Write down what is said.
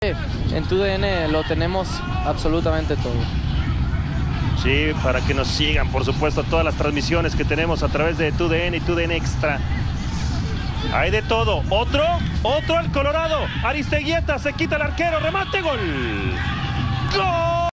En TUDN lo tenemos absolutamente todo. Sí, para que nos sigan, por supuesto, todas las transmisiones que tenemos a través de TUDN y TUDN Extra. Hay de todo. Otro al Colorado. Aristeguieta se quita el arquero. Remate, gol. ¡Gol!